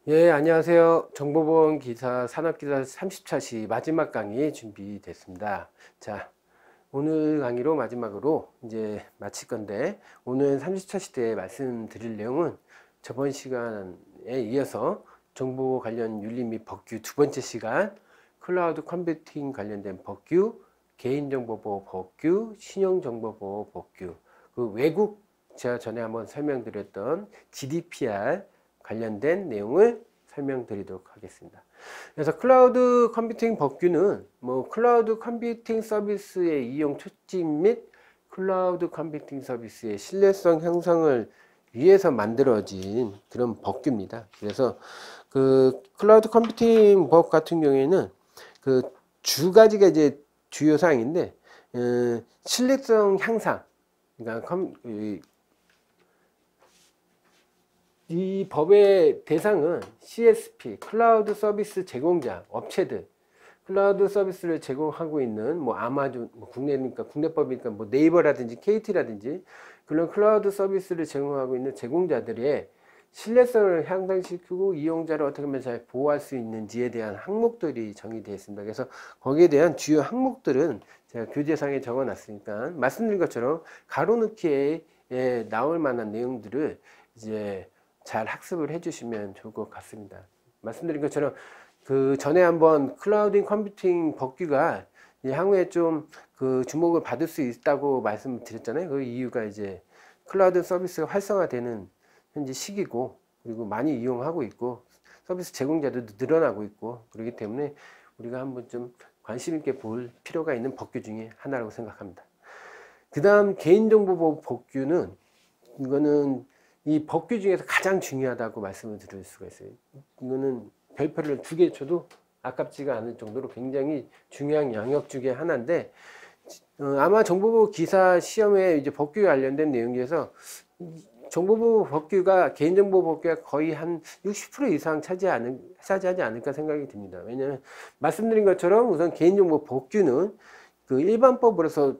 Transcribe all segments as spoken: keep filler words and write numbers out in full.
예, 안녕하세요. 정보보험 기사 산업기사 삼십 차시 마지막 강의 준비됐습니다. 자, 오늘 강의로 마지막으로 이제 마칠 건데, 오늘 삼십 차시 때 말씀드릴 내용은 저번 시간에 이어서 정보 관련 윤리 및 법규 두 번째 시간, 클라우드 컴퓨팅 관련된 법규, 개인정보보호 법규, 신용정보보호 법규, 그 외국 제가 전에 한번 설명드렸던 지디피알 관련된 내용을 설명드리도록 하겠습니다. 그래서 클라우드 컴퓨팅 법규는 뭐 클라우드 컴퓨팅 서비스의 이용 촉진 및 클라우드 컴퓨팅 서비스의 신뢰성 형성을 위해서 만들어진 그런 법규입니다. 그래서 그 클라우드 컴퓨팅 법 같은 경우에는 그 두 가지가 이제 주요 사항인데, 어, 신뢰성 향상, 그러니까 컴, 이 법의 대상은 씨에스피, 클라우드 서비스 제공자, 업체들, 클라우드 서비스를 제공하고 있는 뭐 아마존, 뭐 국내니까 국내법이니까 뭐 네이버라든지 케이티라든지 그런 클라우드 서비스를 제공하고 있는 제공자들의 신뢰성을 향상시키고 이용자를 어떻게 하면 잘 보호할 수 있는지에 대한 항목들이 정의되어 있습니다. 그래서 거기에 대한 주요 항목들은 제가 교재상에 적어 놨으니까 말씀드린 것처럼 가로넣기에 나올 만한 내용들을 이제 잘 학습을 해주시면 좋을 것 같습니다. 말씀드린 것처럼 그 전에 한번 클라우드 컴퓨팅 법규가 향후에 좀 그 주목을 받을 수 있다고 말씀드렸잖아요. 그 이유가 이제 클라우드 서비스가 활성화되는 현재 시기고, 그리고 많이 이용하고 있고 서비스 제공자들도 늘어나고 있고, 그렇기 때문에 우리가 한번 좀 관심 있게 볼 필요가 있는 법규 중에 하나라고 생각합니다. 그 다음 개인정보보호 법규는, 이거는 이 법규 중에서 가장 중요하다고 말씀을 드릴 수가 있어요. 이거는 별표를 두 개 쳐도 아깝지가 않을 정도로 굉장히 중요한 영역 중에 하나인데, 어, 아마 정보보호 기사 시험에 이제 법규에 관련된 내용 중에서 정보보호 법규가 개인정보 법규가 거의 한 육십 퍼센트 이상 차지하는, 차지하지 않을까 생각이 듭니다. 왜냐하면 말씀드린 것처럼 우선 개인정보 법규는 그 일반법으로서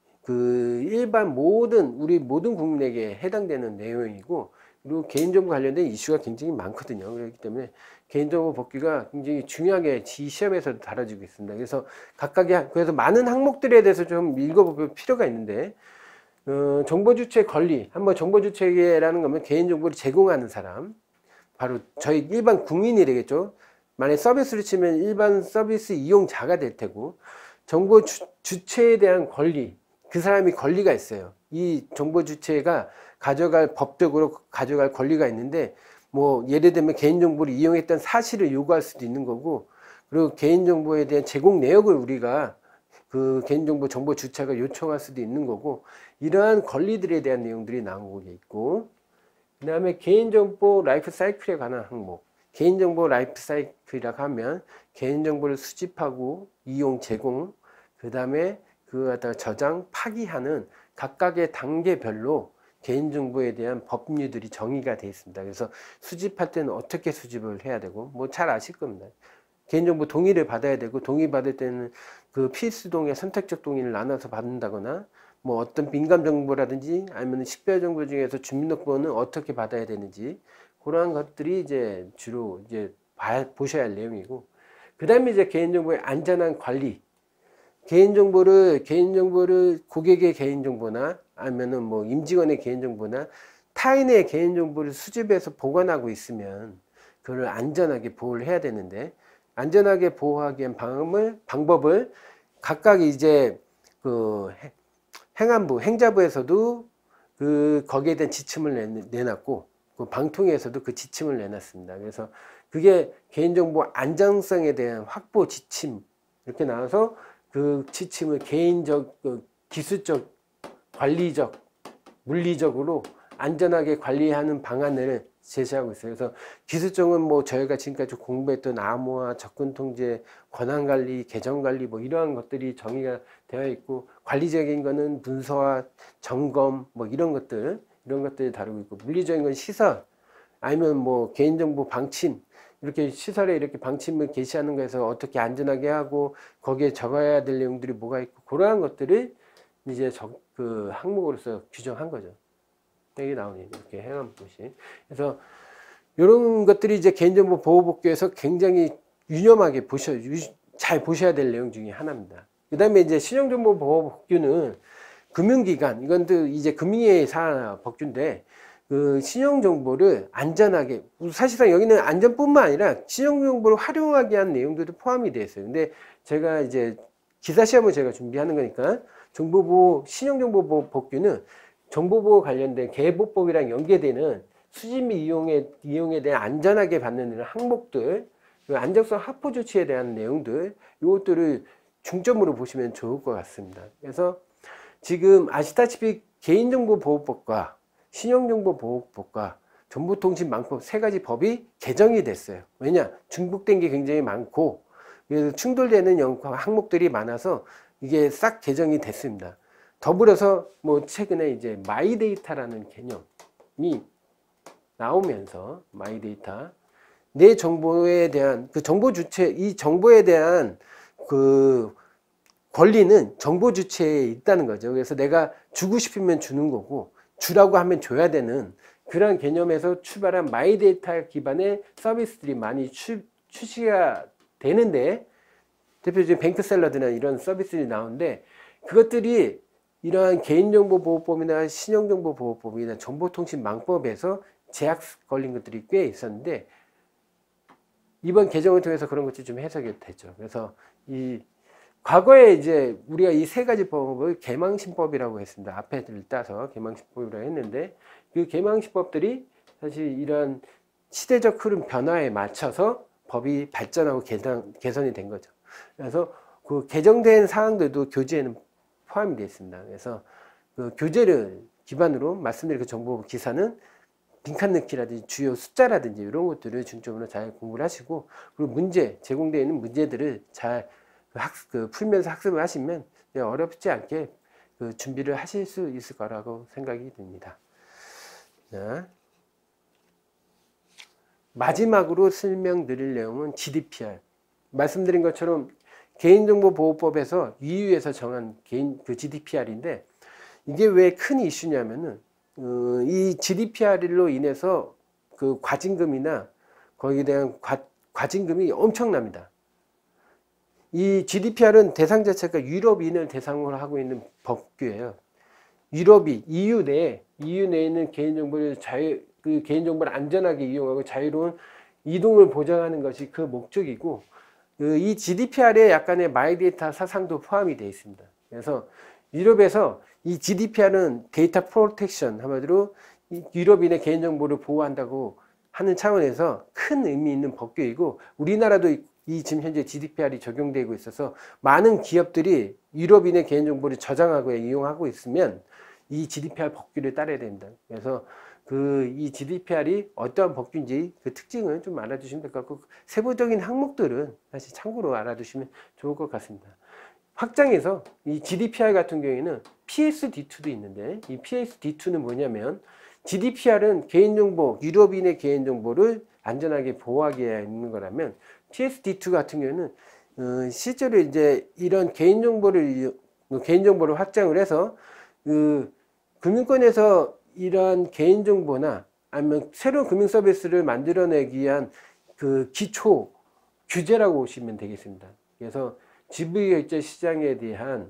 그 일반 모든 우리 모든 국민에게 해당되는 내용이고, 그리고 개인정보 관련된 이슈가 굉장히 많거든요. 그렇기 때문에 개인정보 법규가 굉장히 중요하게 지 시험에서도 다뤄지고 있습니다. 그래서 각각의 그래서 많은 항목들에 대해서 좀 읽어볼 필요가 있는데, 어, 정보주체 권리, 한번 정보주체라는 거면 개인정보를 제공하는 사람, 바로 저희 일반 국민이 되겠죠. 만약 서비스를 치면 일반 서비스 이용자가 될 테고, 정보 주, 주체에 대한 권리, 그 사람이 권리가 있어요. 이 정보 주체가 가져갈, 법적으로 가져갈 권리가 있는데, 뭐 예를 들면 개인정보를 이용했던 사실을 요구할 수도 있는 거고, 그리고 개인정보에 대한 제공 내역을 우리가 그 개인정보 정보 주체가 요청할 수도 있는 거고, 이러한 권리들에 대한 내용들이 나오고 있고, 그 다음에 개인정보 라이프 사이클에 관한 항목. 개인정보 라이프 사이클이라고 하면 개인정보를 수집하고 이용 제공, 그 다음에 그거 갖다가 저장, 파기하는 각각의 단계별로 개인정보에 대한 법률들이 정의가 되어 있습니다. 그래서 수집할 때는 어떻게 수집을 해야 되고, 뭐 잘 아실 겁니다. 개인정보 동의를 받아야 되고, 동의 받을 때는 그 필수 동의, 선택적 동의를 나눠서 받는다거나, 뭐 어떤 민감 정보라든지 아니면 식별 정보 중에서 주민등록번호는 어떻게 받아야 되는지, 그러한 것들이 이제 주로 이제 봐, 보셔야 할 내용이고, 그 다음에 이제 개인정보의 안전한 관리. 개인정보를, 개인정보를 고객의 개인정보나 아니면은 뭐 임직원의 개인정보나 타인의 개인정보를 수집해서 보관하고 있으면 그걸 안전하게 보호를 해야 되는데, 안전하게 보호하기 위한 방법을, 방법을 각각 이제 그 행안부, 행자부에서도 그 거기에 대한 지침을 내놨고, 그 방통위에서도 그 지침을 내놨습니다. 그래서 그게 개인정보 안정성에 대한 확보 지침 이렇게 나와서 그 지침을 개인적, 그 기술적, 관리적, 물리적으로 안전하게 관리하는 방안을 제시하고 있어요. 그래서 기술적은 뭐 저희가 지금까지 공부했던 암호화, 접근통제, 권한관리, 계정관리 뭐 이러한 것들이 정의가 되어 있고, 관리적인 거는 문서화, 점검 뭐 이런 것들, 이런 것들을 다루고 있고, 물리적인 건 시설, 아니면 뭐 개인정보 방침, 이렇게 시설에 이렇게 방침을 게시하는 거에서 어떻게 안전하게 하고 거기에 적어야 될 내용들이 뭐가 있고, 그러한 것들을 이제 적, 그 항목으로서 규정한 거죠. 여기 나오네요. 이렇게 행안부시. 그래서 이런 것들이 이제 개인정보 보호법규에서 굉장히 유념하게 보셔, 잘 보셔야 될 내용 중에 하나입니다. 그 다음에 이제 신용정보보호법규는 금융기관, 이건 또 이제 금융의 사 법규인데, 그 신용정보를 안전하게, 사실상 여기는 안전뿐만 아니라 신용정보를 활용하게 한 내용들도 포함이 되어 있어요. 근데 제가 이제 기사 시험을 제가 준비하는 거니까 정보보호, 신용정보보호법규는 정보보호 관련된 개보법이랑 연계되는 수집 및 이용에, 이용에 대한 안전하게 받는 이런 항목들, 안정성 확보 조치에 대한 내용들, 이것들을 중점으로 보시면 좋을 것 같습니다. 그래서 지금 아시다시피 개인정보보호법과 신용정보보호법과 정보통신망법 세 가지 법이 개정이 됐어요. 왜냐? 중복된 게 굉장히 많고, 그래서 충돌되는 항목들이 많아서 이게 싹 개정이 됐습니다. 더불어서 뭐 최근에 이제 마이데이터라는 개념이 나오면서 마이데이터, 내 정보에 대한 그 정보 주체, 이 정보에 대한 그 권리는 정보 주체에 있다는 거죠. 그래서 내가 주고 싶으면 주는 거고, 주라고 하면 줘야 되는 그런 개념에서 출발한 마이데이터 기반의 서비스들이 많이 출, 출시가 되는데, 대표적인 뱅크샐러드나 이런 서비스들이 나오는데, 그것들이 이러한 개인정보보호법이나 신용정보보호법이나 정보통신망법에서 제약 걸린 것들이 꽤 있었는데, 이번 개정을 통해서 그런 것들이 좀 해석이 되죠. 그래서 이 과거에 이제 우리가 이 세 가지 법을 개망신법이라고 했습니다. 앞에를 따서 개망신법이라고 했는데, 그 개망신법들이 사실 이런 시대적 흐름 변화에 맞춰서 법이 발전하고 개선, 개선이 된 거죠. 그래서 그 개정된 사항들도 교재에는 포함이 되어 있습니다. 그래서 그 교재를 기반으로 말씀드린 그 정보 기사는 빈칸 넣기라든지 주요 숫자라든지 이런 것들을 중점으로 잘 공부를 하시고, 그리고 문제, 제공되어 있는 문제들을 잘 학, 그 풀면서 학습을 하시면 어렵지 않게 그 준비를 하실 수 있을 거라고 생각이 듭니다. 자, 마지막으로 설명드릴 내용은 지디피알. 말씀드린 것처럼 개인정보보호법에서 이유에서 정한 개인 그 지디피알인데, 이게 왜 큰 이슈냐면은 어, 이 지디피알로 인해서 그 과징금이나 거기에 대한 과, 과징금이 엄청납니다. 이 지디피알은 대상 자체가 유럽인을 대상으로 하고 있는 법규예요. 유럽이 이유 내에 이유 내에 있는 개인정보를 자유 그 개인정보를 안전하게 이용하고 자유로운 이동을 보장하는 것이 그 목적이고, 그 이 지디피알에 약간의 마이데이터 사상도 포함이 되어 있습니다. 그래서 유럽에서 이 지디피알은 데이터 프로텍션, 한마디로 유럽인의 개인정보를 보호한다고 하는 차원에서 큰 의미 있는 법규이고, 우리나라도 이 지금 현재 지디피알이 적용되고 있어서 많은 기업들이 유럽인의 개인정보를 저장하고 이용하고 있으면 이 지디피알 법규를 따라야 됩니다. 그래서 그 이 지디피알이 어떠한 법규인지 그 특징을 좀 알아두시면 될 것 같고, 세부적인 항목들은 사실 참고로 알아두시면 좋을 것 같습니다. 확장해서 이 지디피알 같은 경우에는 피에스디투도 있는데, 이 피에스디투는 뭐냐면, 지디피알은 개인정보, 유럽인의 개인정보를 안전하게 보호하기 위해 있는 거라면, 피에스디투 같은 경우에는 어, 실제로 이제 이런 개인정보를 개인정보를 확장을 해서 그 금융권에서 이런 개인정보나 아니면 새로운 금융 서비스를 만들어내기 위한 그 기초 규제라고 보시면 되겠습니다. 그래서 지브이결제 시장에 대한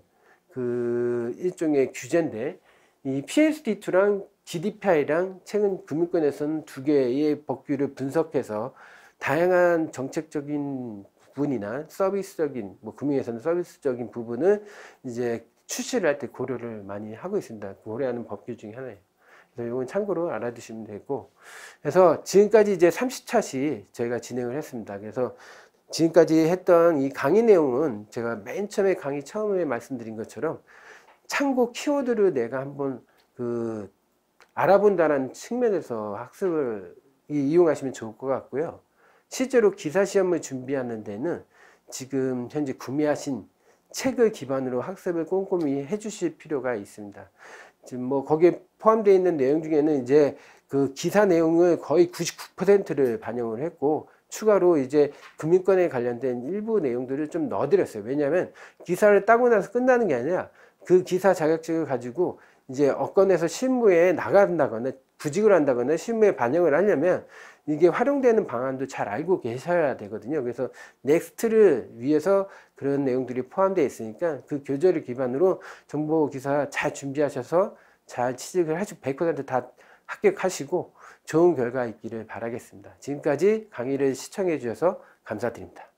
그 일종의 규제인데, 이 피에스디투랑 지디피알이랑 최근 금융권에서는 두 개의 법규를 분석해서 다양한 정책적인 부분이나 서비스적인, 뭐 금융에서는 서비스적인 부분을 이제 출시를 할 때 고려를 많이 하고 있습니다. 고려하는 법규 중에 하나예요. 그래서 이건 참고로 알아두시면 되고, 그래서 지금까지 이제 삼십 차씩 저희가 진행을 했습니다. 그래서 지금까지 했던 이 강의 내용은 제가 맨 처음에 강의 처음에 말씀드린 것처럼 참고 키워드를 내가 한번 그 알아본다는 측면에서 학습을 이용하시면 좋을 것 같고요. 실제로 기사 시험을 준비하는 데는 지금 현재 구매하신 책을 기반으로 학습을 꼼꼼히 해주실 필요가 있습니다. 지금 뭐 거기에 포함되어 있는 내용 중에는 이제 그 기사 내용을 거의 구십구 퍼센트를 반영을 했고, 추가로 이제 금융권에 관련된 일부 내용들을 좀 넣어드렸어요. 왜냐하면 기사를 따고 나서 끝나는 게 아니라 그 기사 자격증을 가지고 이제 업권에서 실무에 나간다거나 구직을 한다거나 실무에 반영을 하려면 이게 활용되는 방안도 잘 알고 계셔야 되거든요. 그래서 넥스트를 위해서 그런 내용들이 포함되어 있으니까 그 교재를 기반으로 정보기사 잘 준비하셔서 잘 취직을 하시고 백 퍼센트 다 합격하시고 좋은 결과 있기를 바라겠습니다. 지금까지 강의를 시청해 주셔서 감사드립니다.